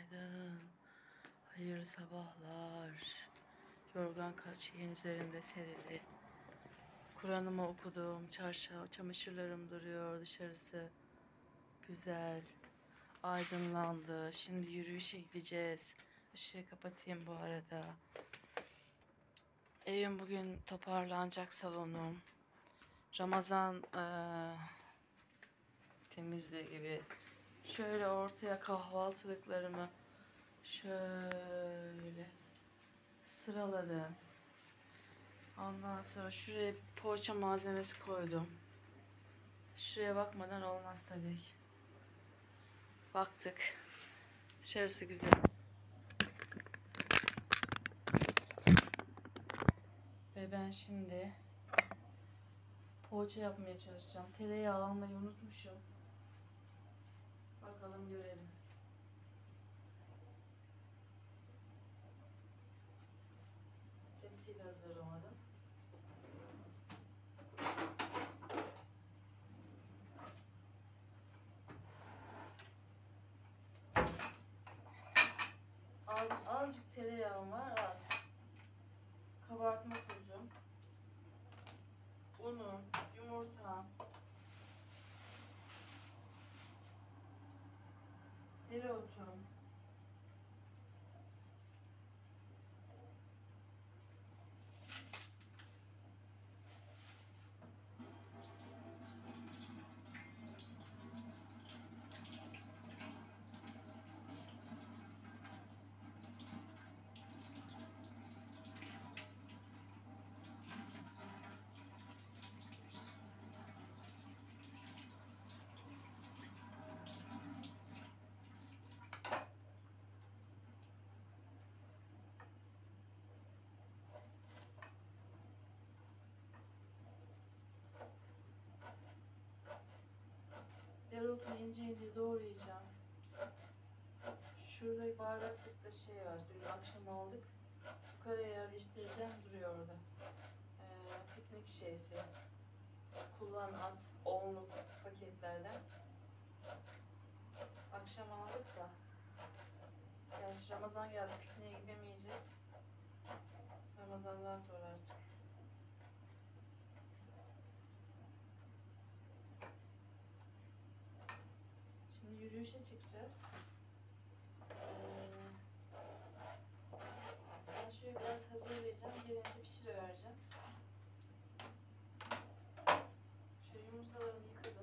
Günaydın. Hayırlı sabahlar. Yorgan şeyin üzerinde serili. Kur'an'ımı okudum. Çamaşırlarım duruyor. Dışarısı güzel. Aydınlandı. Şimdi yürüyüşe gideceğiz. Işığı kapatayım bu arada. Evim bugün toparlanacak, salonum. Ramazan temizliği gibi. Şöyle ortaya kahvaltılıklarımı şöyle sıraladım. Ondan sonra şuraya poğaça malzemesi koydum. Şuraya bakmadan olmaz tabii ki. Baktık. Dışarısı güzel. Ve ben şimdi poğaça yapmaya çalışacağım. Tereyağı almayı unutmuşum. Bakalım, görelim. Tepsiyi de hazırlamadım. Azıcık tereyağım var, az. Kabartma tuzu, unu, yumurta, dereotu, dereotunu ince ince doğrayacağım. Şurada bardaklıkta şey var. Dün akşam aldık. Yukarıya yerleştireceğim. Duruyor orada. Piknik şeysi. Kullan at. Onluk paketlerden. Akşam aldık da. Gerçi Ramazan geldi. Pikniğe gidemeyeceğiz. Ramazan'dan sonra artık. Şimdi yürüyüşe çıkacağız. Ben şöyle biraz hazırlayacağım. Gelince pişirivereceğim. Şöyle yumurtalarımı yıkadım.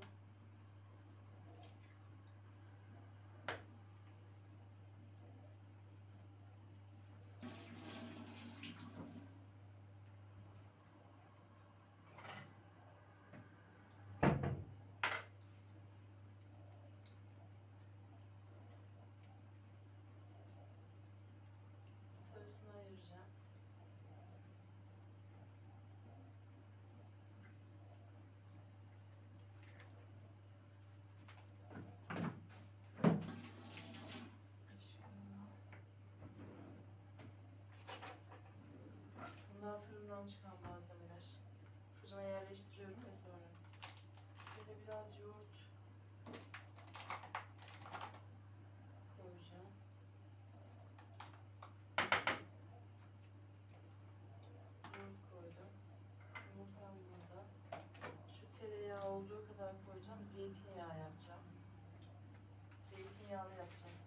Sarısını ayıracağım. Bunlar fırından çıkan malzemeler. Fırına yerleştiriyorum ve sonra. Şöyle biraz yoğurt koyacağım. Yoğurt koydum. Yumurtam burada. Şu tereyağı olduğu kadar koyacağım. Zeytinyağı yapacağım. Zeytinyağlı yapacağım.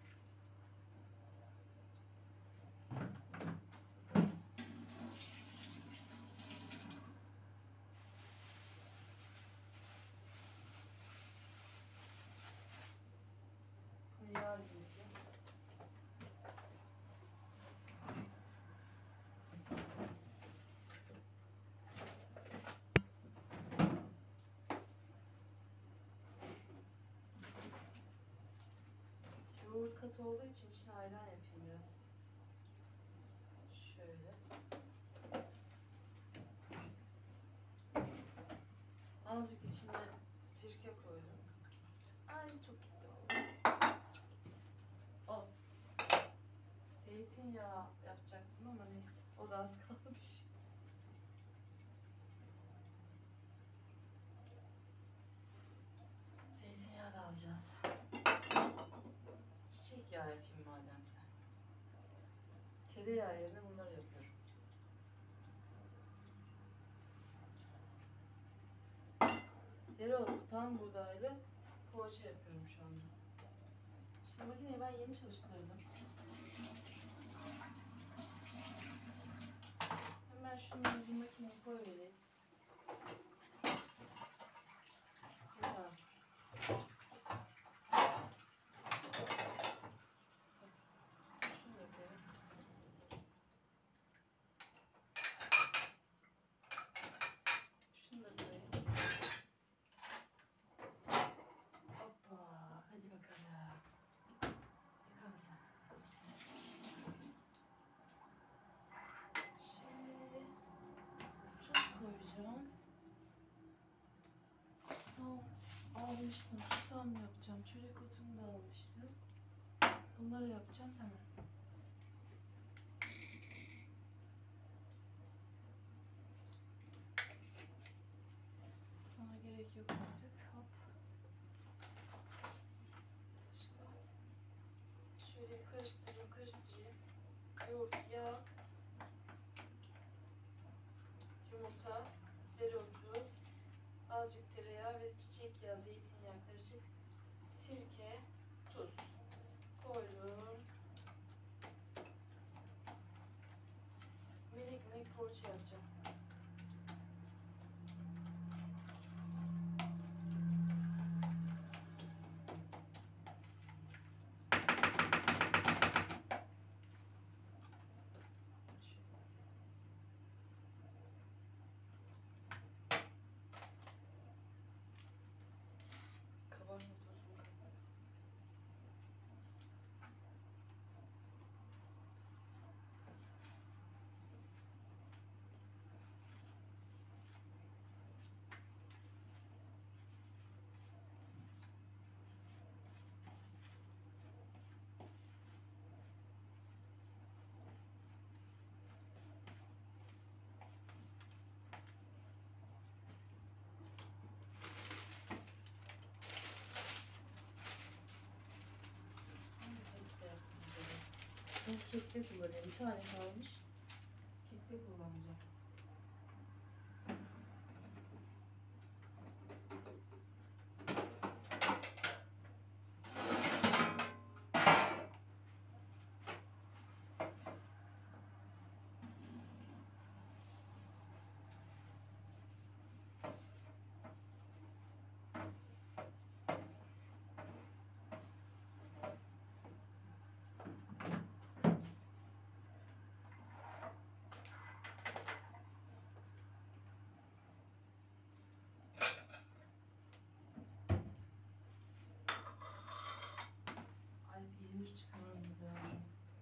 Yağ gibi. Yoğurt katı olduğu için içine ayran yapayım biraz. Şöyle. Azıcık içine sirke koydum. Ay çok gitti. Olsun. Zeytinyağı yapacaktım ama neyse. O da az kalmış. Zeytinyağı da alacağız. Çiçek yağı yapayım Tereyağı yerine bunları yapıyorum. Dereotlu tam buğdaylı poğaça yapıyorum şu anda. Şimdi makineyi ben yeni çalıştırdım. Hemen şunları bir makineye koyuvereyim. Biraz. Şunu yapayım. Şunu da koyayım. Hoppa. Hadi bakalım. Yıka bize. Şimdi tuz koyacağım. Susam almıştım. Susam yapacağım. Çörek otunu da almıştım. Bunları yapacağım hemen. Sana gerek yok artık. Hop. Başka. Şöyle karıştırayım. Yoğurt, yağ, yumurta, dereotu, azıcık tereyağı ve çiçek yağı, zeytinyağı karışık, sirke, tuz koydum. Minik minik poğaça yapacağım. Kabartma tozumu katmadım. Ben kekte kullanıyorum. Bir tane kalmış. Kekte kullanacağım. Ay peynir çıkarmadım.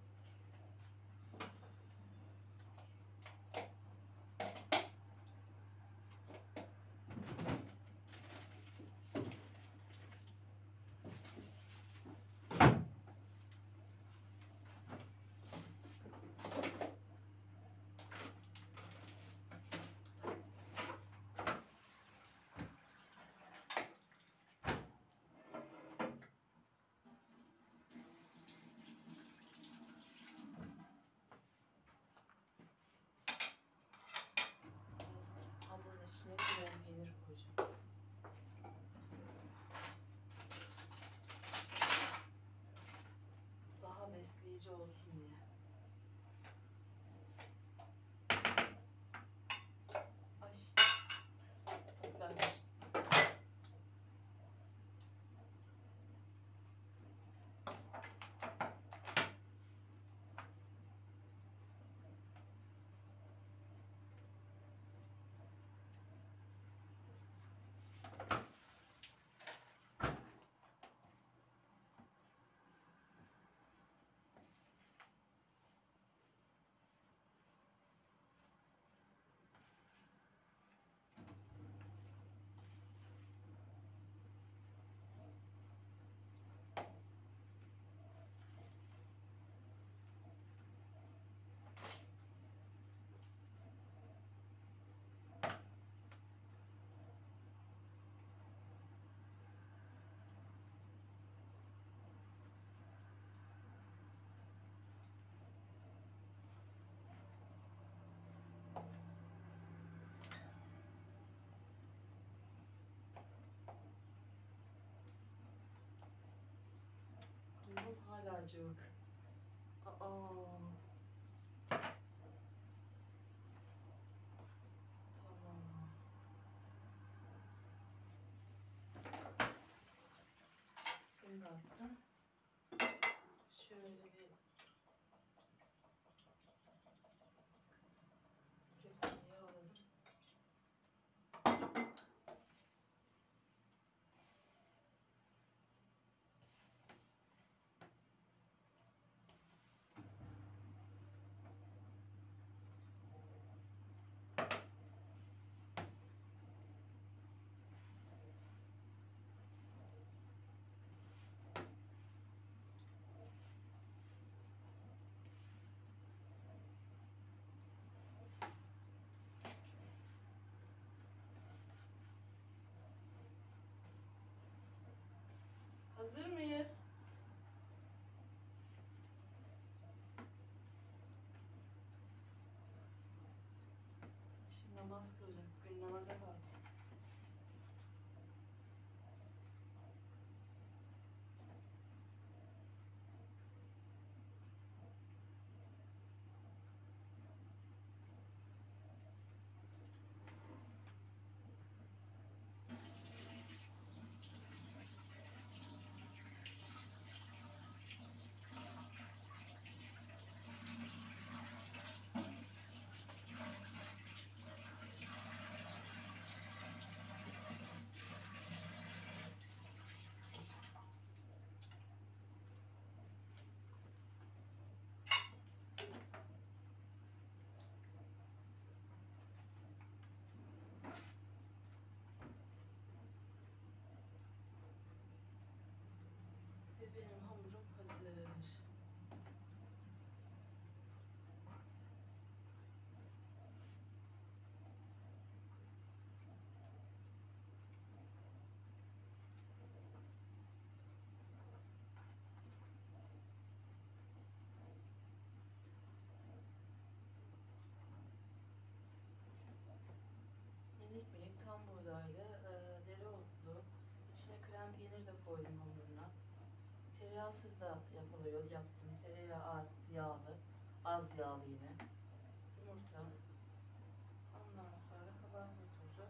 Biraz hamurun içine krem peynir koyacağım. Daha besleyici olsun diye. Ay. Ben kaçtım. Cıvık. Aa. Tamam. Suyu da attım. Şöyle bir tepsiyi yağladım. Hazır mıyız? Şimdi namaz kılacak. Bugün namaza kalk. Ve benim hamurum hazır. Minik minik tam buğdaylı dereotlu. İçine krem peynir de koydum hamuruna. Tereyağsız da yapılıyor. Yaptım. Tereyağı az yağlı. Az yağlı yine. Yumurta. Ondan sonra kabartma tozu.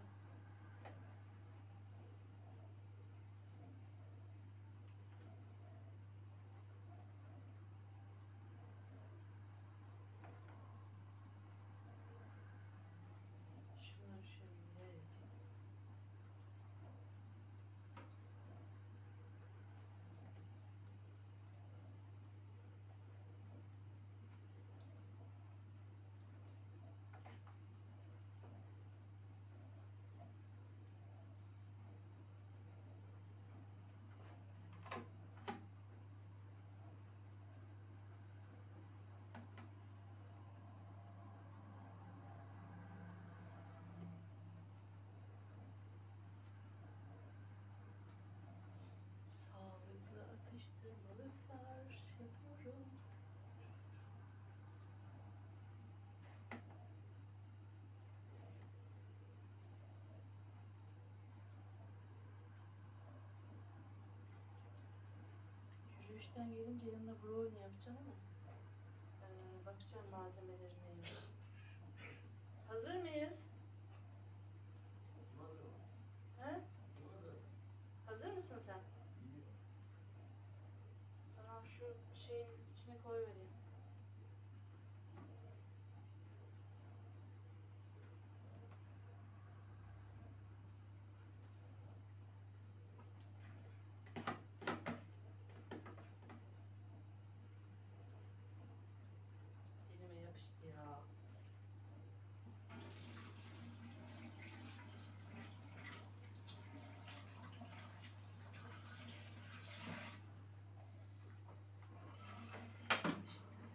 Şunları şöyle yapayım. Sağlıklı atıştırmalıklar yapıyorum. Yürüyüşten gelince yanına brownie yapacağım ama bakacağım malzemeleri neymiş. Hazır mıyız? He? Hazır mısın sen? Tamam, şu şeyin içine koy vereyim. Elime yapıştı ya. Yapıştı.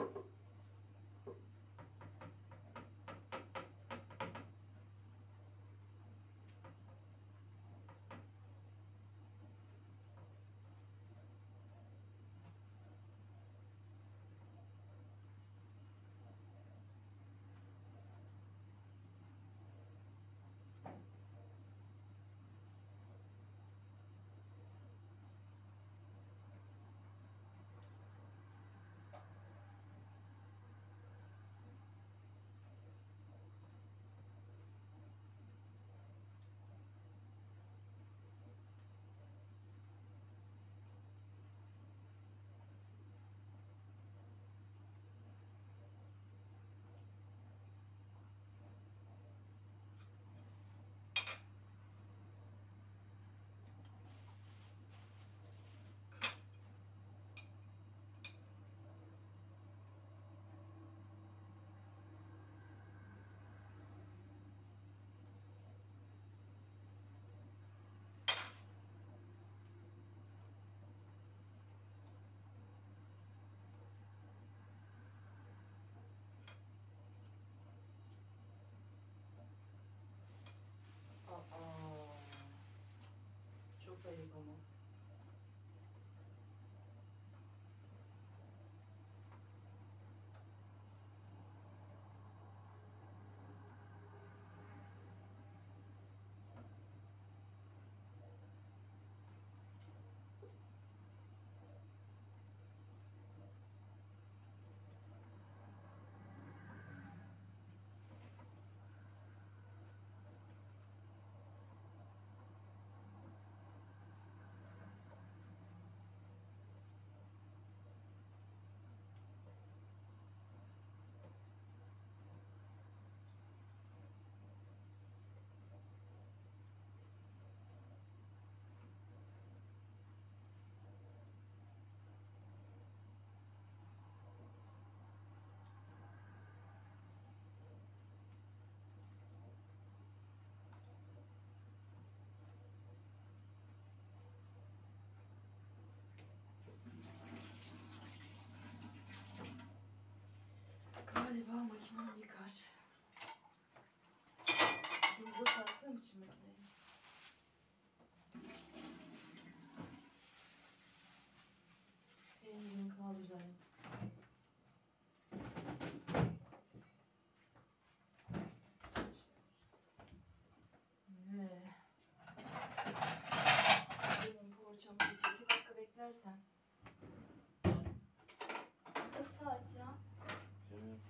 Aa, çok ayıp ama. Galiba makinem yıkar. Bugün boşalttığım için makineyi. Peynirini kaldırayım. Ve benim poğaçamı 2 dakika beklersen. Kaç saat ya? Canım.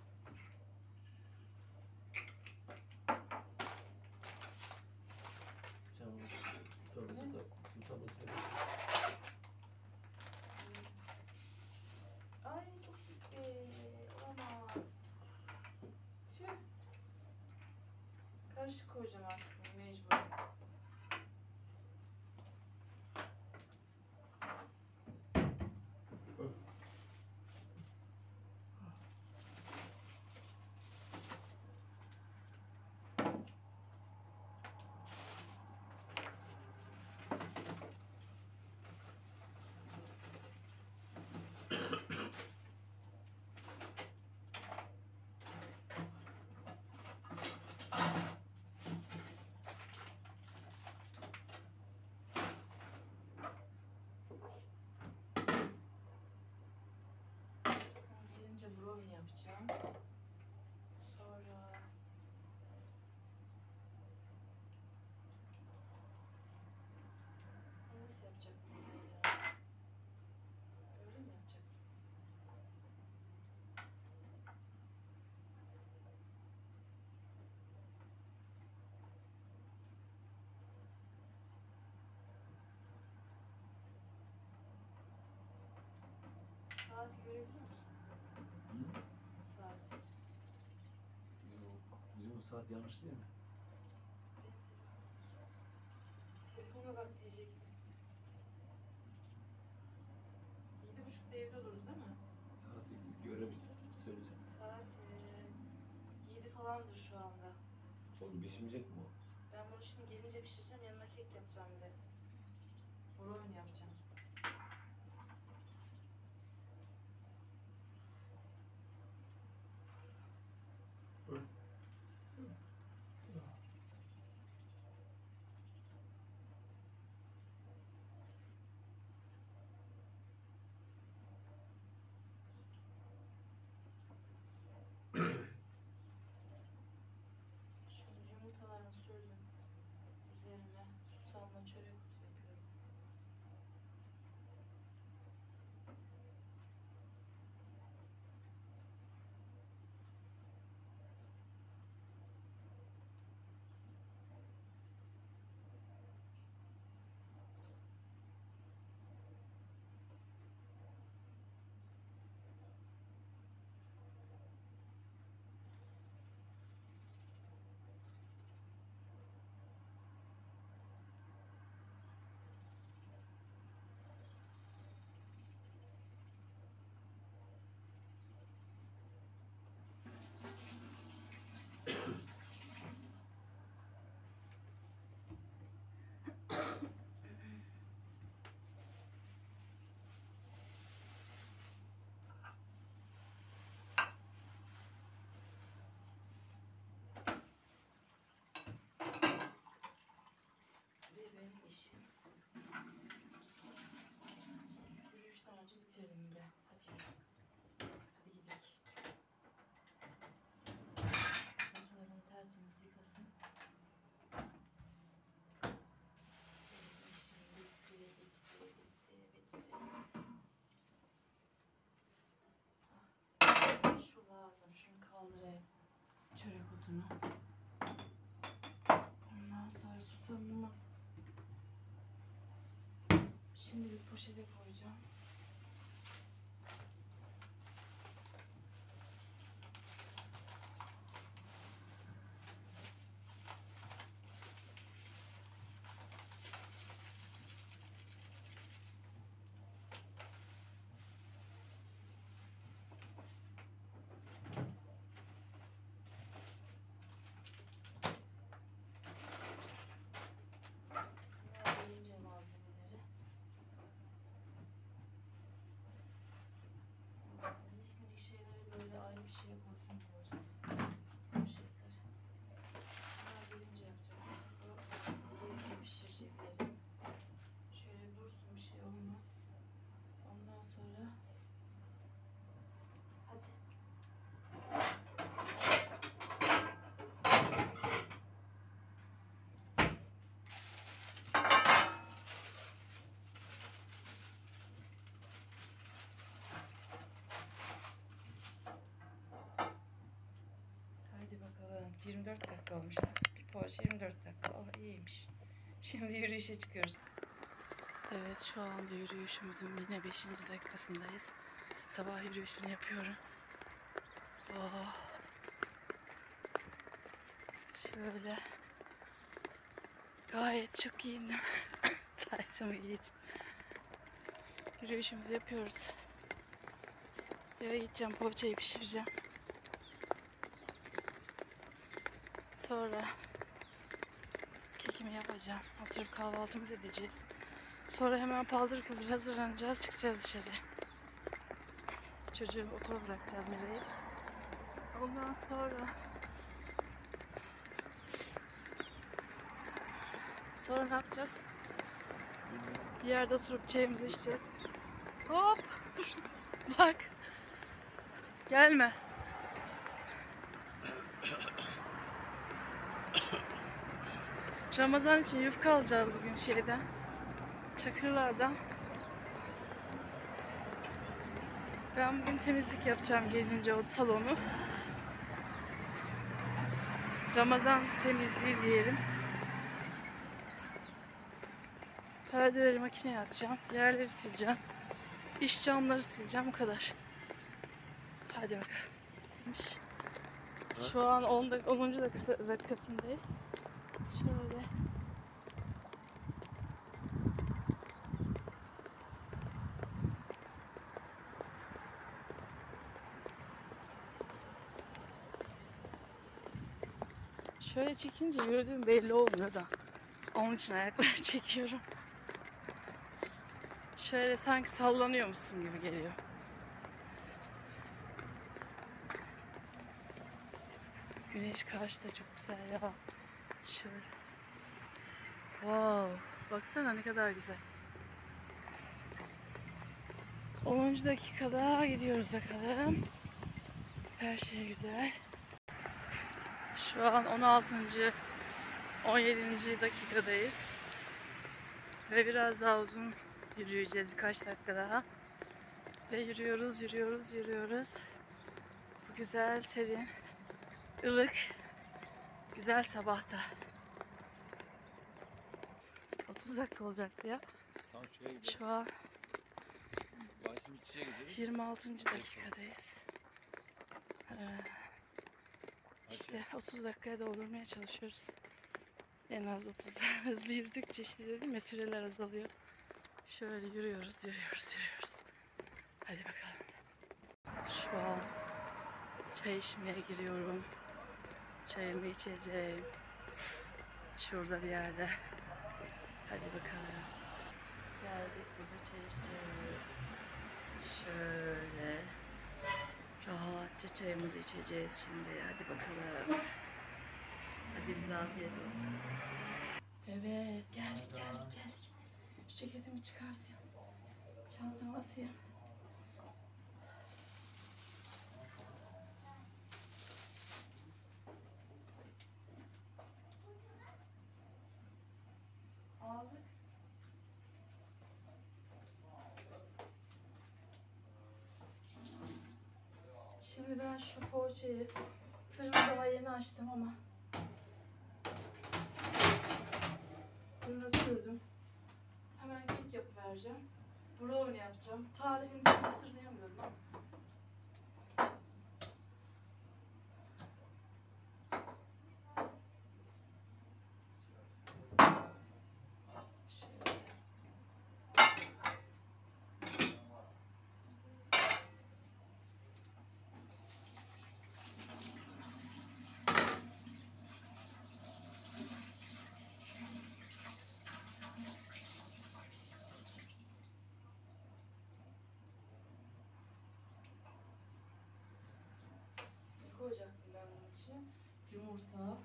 Tabası da Ay çok gitti. Olamaz. Tüh. Karışık koyacağım artık mecbur. Gelince brownie yapacağım. Sonra nasıl yapacaktım ben ya? Öyle mi yapacaktım? Saati görebiliyor musun? Hı? Saati. Yok. Bizim o saat yanlış değil mi? Telefona bak diyecektim. 7.30'da evde oluruz değil mi? Saati görebilsem söyleyeceğim. Saat 7 falandır şu anda. Oğlum pişmeyecek mi o? Ben bunu şimdi gelince pişireceğim. Yanına kek yapacağım bir de. Brownie yapacağım. benim işim. Yürüyüşten önce bitirdim bile. Hadi. Hadi gidelim. Makinelerini tertemiz yıkasın. Benim işim bitti. Şu lazım. Şunu kaldırayım. Çörek otunu. Ondan sonra susamımı şimdi bir poşete koyacağım. Bunlar ince malzemeleri. Minik minik şeyleri böyle ayrı bir şeye koysun diyorum. Poşetler. Bunlar gelince yapacağım. Bu gelince pişirecekleri. Şöyle dursun, bir şey olmaz. Ondan sonra hadi. Haydi bakalım. 24 dakika olmuş. Bir poğaça 24 dakika. Oh, iyiymiş. Şimdi yürüyüşe çıkıyoruz. Evet, şu anda yürüyüşümüzün yine 5. dakikasındayız. Sabah yürüyüşünü yapıyorum. Oh. Şöyle. Gayet çok giyindim. Taytımı giydim. Yürüyüşümüzü yapıyoruz. Eve gideceğim, poğaçayı pişireceğim. Sonra kekimi yapacağım. Oturup kahvaltımızı edeceğiz. Sonra hemen paldır küldür hazırlanacağız. Çıkacağız dışarı. Çocuğu okula bırakacağız Mire'yi. Ondan sonra ne yapacağız? Bir yerde oturup çayımızı içeceğiz. Hop! Bak! Gelme. Ramazan için yufka alacağız bugün şeyden. Çakırlardan. Ben bugün temizlik yapacağım gelince o salonu. Ramazan temizliği diyelim. Perdeleri makineye atacağım. Yerleri sileceğim. İş camları sileceğim. Bu kadar. Hadi bakalım. Şu an 10. dakikasındayız. Şöyle. Şöyle çekince yürüdüğüm belli olmuyor da. Onun için ayakları çekiyorum. Şöyle sanki sallanıyormuşsun gibi geliyor. Güneş karşıda çok güzel ya. Şöyle. Wow. Baksana ne kadar güzel. 10. dakikada gidiyoruz bakalım. Her şey güzel. Şu an 16. 17. dakikadayız. Ve biraz daha uzun yürüyeceğiz, birkaç dakika daha. Ve yürüyoruz. Bu güzel, serin, ılık, güzel sabahta. 30 dakika olacaktı ya. Şu an 26. dakikadayız. İşte 30 dakikaya doldurmaya çalışıyoruz. En az 30. Hızlı yürüdükçe işte dedim ya, süreler azalıyor. Şöyle yürüyoruz. Hadi bakalım. Şu an çay içmeye giriyorum. Çayımı içeceğim. Şurada bir yerde. Hadi bakalım. Geldik, burada çay içeceğiz. Şöyle rahatça çayımızı içeceğiz şimdi. Hadi bakalım. Hadi bize afiyet olsun. Evet, geldik. Şu ceketimi çıkartayım. Çantamı asayım. Aldık. Şimdi ben şu poğaçayı fırını daha yeni açtım ama fırına sürdüm. Hemen kek yapıvereceğim. Brownie yapacağım. Tarifini tam hatırlayamıyorum ama. Şöyle. Ne koyacaktım ben bunun için? Yumurta.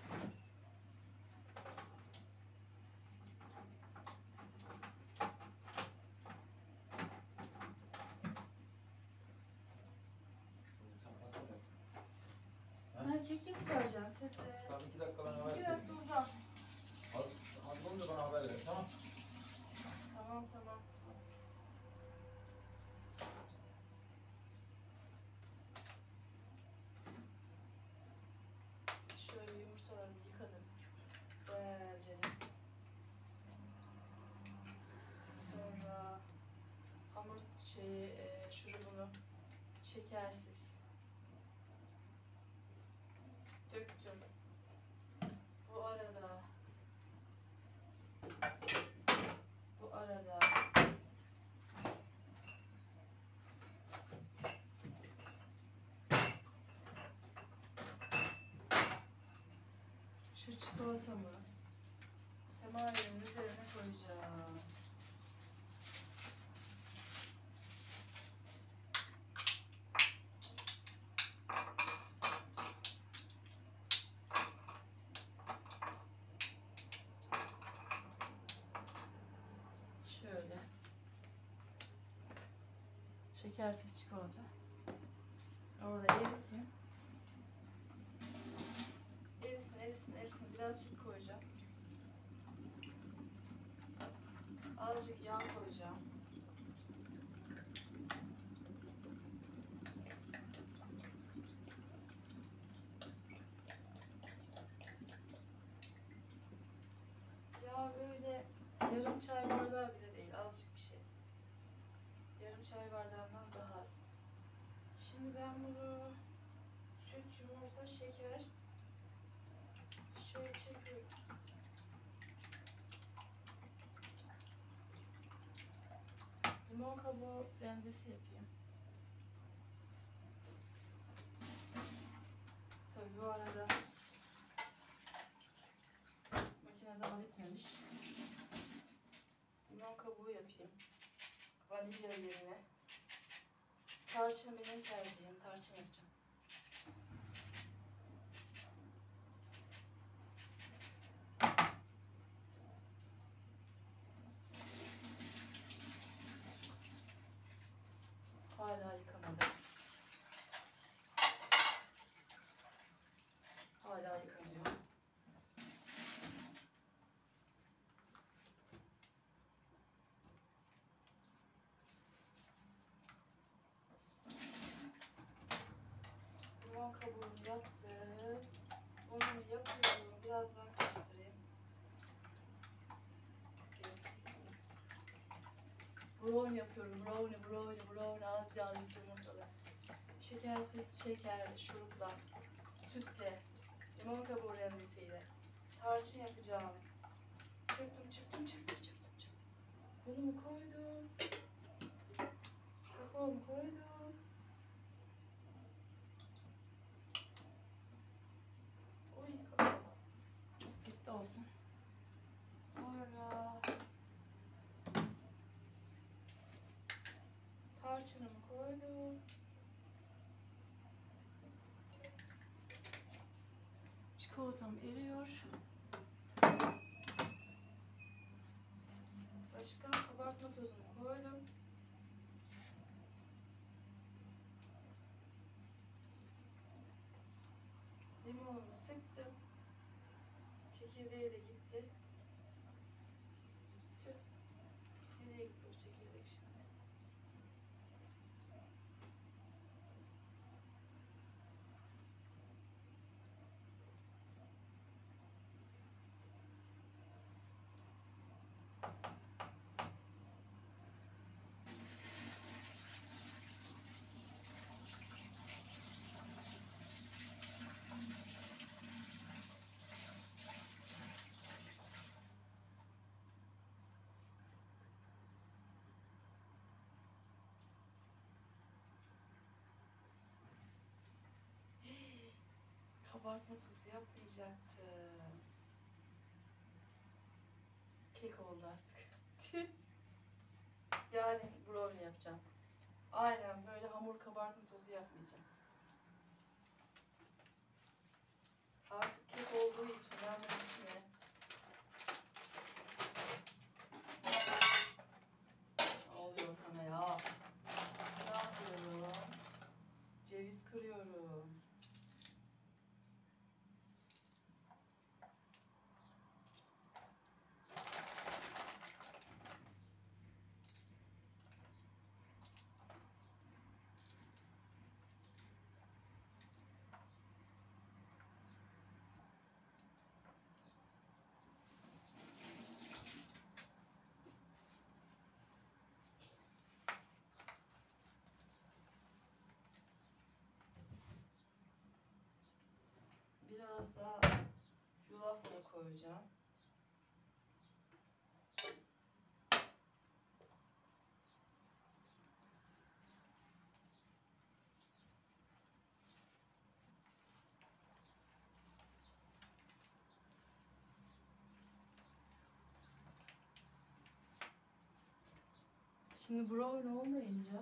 Ben kek yapıvereceğim. Siz Tamam 2 dakika bana haber 2 verin. dakika uzan. Hadi olunca bana haber verin tamam. Tamam. Şöyle yumurtalarımı yıkadım. Güzelce. Sonra hamur şurubunu şekersiz döktüm. Bu arada şu çikolatamı semayenin üzerine koyacağım. Şöyle şekersiz çikolata orada erisin. Erisin. Biraz süt koyacağım. Azıcık yağ koyacağım. Ya böyle yarım çay bardağı bile değil, azıcık bir şey. Yarım çay bardağından daha az. Şimdi ben bunu süt, yumurta, şeker şöyle çekiyorum. Limon kabuğu rendesi yapayım. Tabii bu arada makine daha bitmemiş. Limon kabuğu yapayım. Vanilya yerine. Tarçın benim tercihim. Tarçın yapacağım. Hala yıkamadım. Hala yıkamıyor. Limon kabuğunu yaptım. Onu yapıyorum. Biraz daha karıştırayım. Brownie yapıyorum. Brownie. Az yağlı yumurtalı. Şekersiz şeker, şurupla, sütle, limon kabuğu rendesiyle. Tarçın yapacağım. Çırptım. Unumu koydum. Kakaomu koydum. Oy kakao. Gitti olsun. Sonra tarçınımı koydum. Çikolatam eriyor. tozumu koydum. Limonumu sıktım. Çekirdeği de gitti. Tüh. Nereye gitti bu çekirdek şimdi? Kabartma tozu yapmayacaktım. Kek oldu artık. Tüh. Yarın brownie yapacağım. Aynen böyle hamur kabartma tozu yapmayacağım. Artık kek olduğu için ben bunun içine ne oluyor sana ya? Ne yapıyorum? Ceviz kırıyorum. Biraz daha yulaf unu koyacağım. Şimdi brownie olmayınca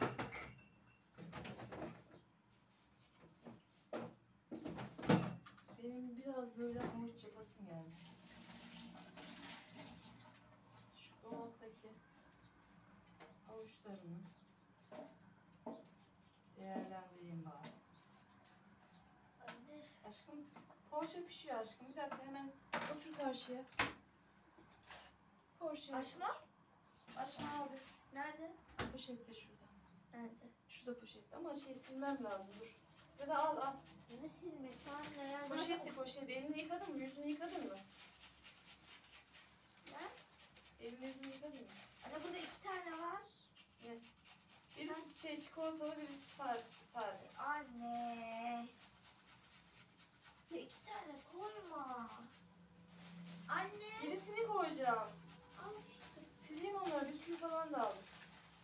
benim biraz böyle havuç yapasım geldi. Şu dolaptaki havuçlarımı değerlendireyim bari. Anne. Aşkım poğaça pişiyor aşkım. Bir dakika hemen otur karşıya. Poğaça. Açma? Açma aldık. Nerede? Poşette şurada. Nerede? Şurada poşette ama şey silmem lazım dur. Ya da al. Ne silmek anne ya? Poşet. Elini yıkadın mı? Yüzünü yıkadın mı? Ne? Elini yüzünü yıkadın mı? Anne burada 2 tane var. Birisi şey çikolatalı, birisi sade. Anne. Ya 2 tane koyma. Anne. Birisini koyacağım. Al işte. Sileyim onları. Bisküvi falan da aldım.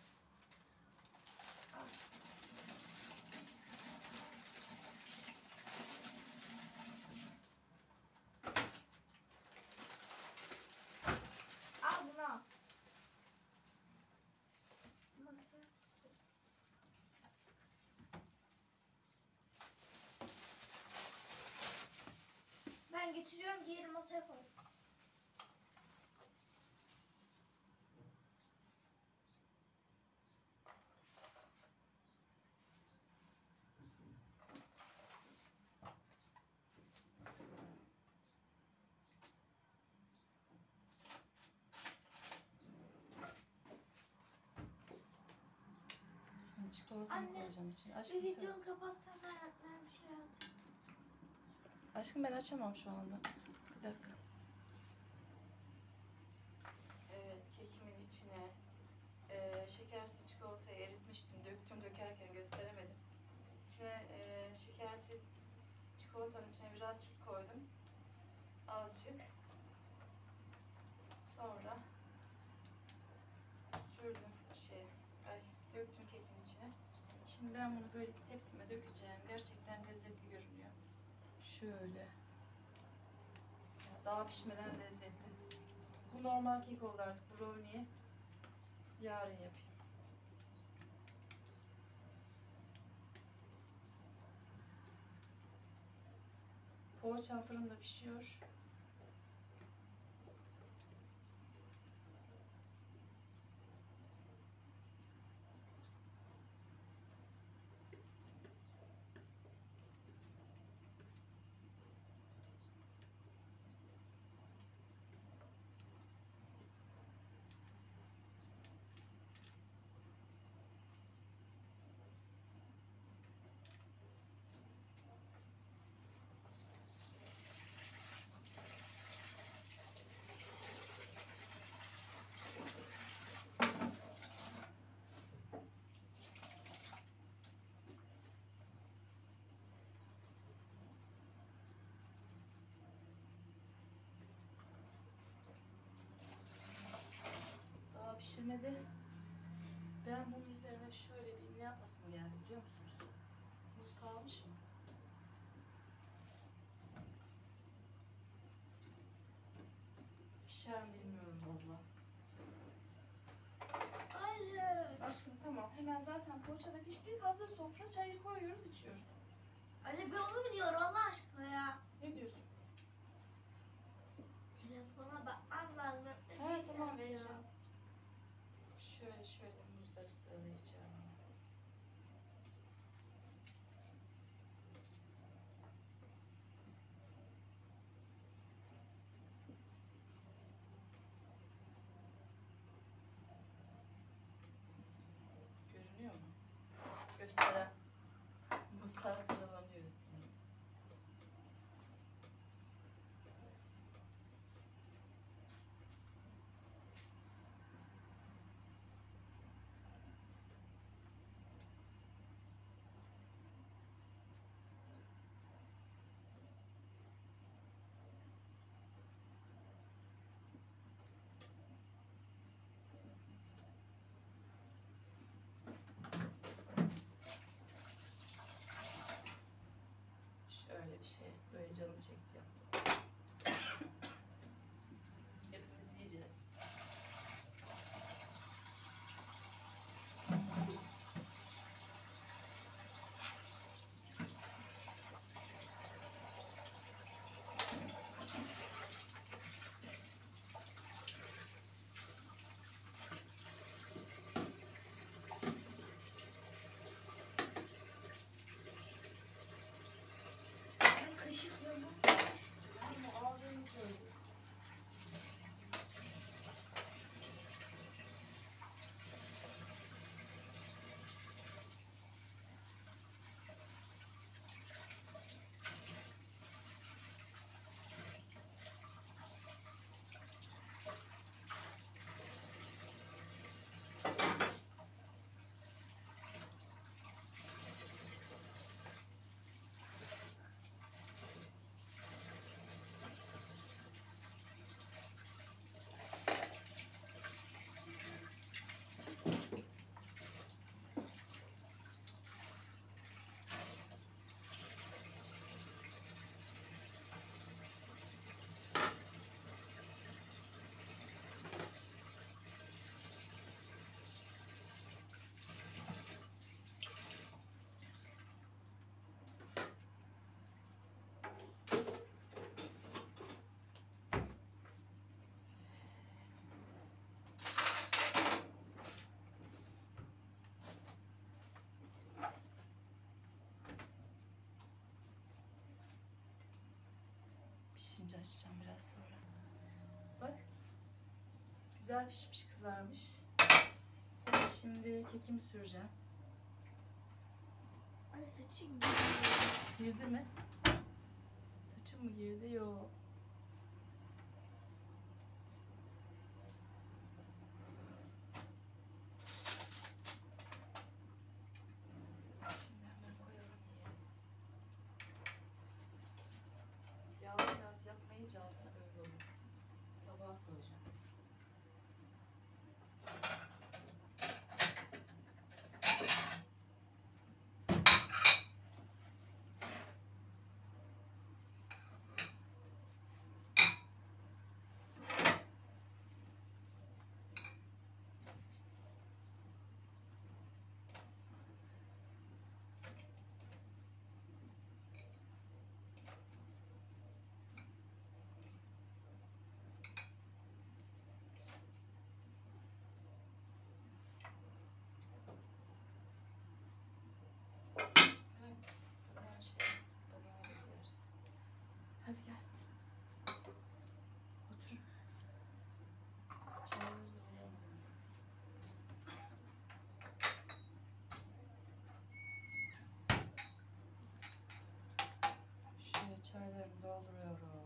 Al bunu al. Masaya. Ben getiriyorum diğeri masaya koy. Şimdi çikolatamı Anne, koyacağım içine. Bir Aşkım, videonu kapatsan ben öğretmenim bir şey yazayım. Aşkım ben açamam şu anda. Bir dakika. Evet, kekimin içine şekersiz çikolatayı eritmiştim. Dökerken gösteremedim. İçine şekersiz çikolatanın içine biraz süt koydum. Azıcık. Sonra sürdüm döktüm kekin içine. Şimdi ben bunu böyle bir tepsime dökeceğim. Gerçekten lezzetli görünüyor. Şöyle. Daha pişmeden lezzetli. Bu normal kek oldu artık. Brownie'yi yarın yapayım. Poğaçam fırında pişiyor. biliyor musunuz? Muz kalmış mı? Pişer mi bilmiyorum valla. Hayır. Aşkım tamam, hemen zaten poğaçada pişti. Hazır sofra, çayı koyuyoruz, içiyoruz. Anne bir olur mu diyor Allah aşkına ya. Ne diyorsun? Telefona bakmam lazım. Ha tamam, vereceğim. Şöyle muzları sıralayacağım. Görünüyor mu? Gösteren muzlar sıralanıyor üstüne. Şöyle bir şey. Böyle canım çekti yaptım. Hepimiz yiyeceğiz. Kaşık yamuk. Ama ağzını koydum. Pişince açacağım biraz sonra. Bak. Güzel pişmiş, kızarmış. Şimdi kekimi süreceğim. Anne saçım Girdi mi? Saçım mı girdi? Yok. Şimdi hemen koyalım yiyelim. Yağlı biraz yapmayınca altına böyle olur. Tabağa koyacağım. Her şey tabağa koyarız. Hadi gel. Otur. Çayları da alalım. Şöyle çaylarımı dolduruyorum.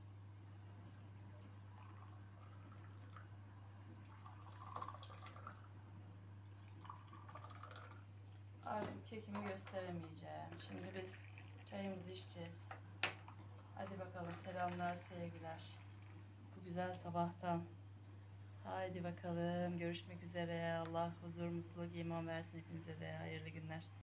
Artık kekimi gösteremeyeceğim. Şimdi biz çayımızı içeceğiz. Hadi bakalım, selamlar, sevgiler. Bu güzel sabahtan. Haydi bakalım, görüşmek üzere. Allah huzur, mutluluk, iman versin hepinize de. Hayırlı günler.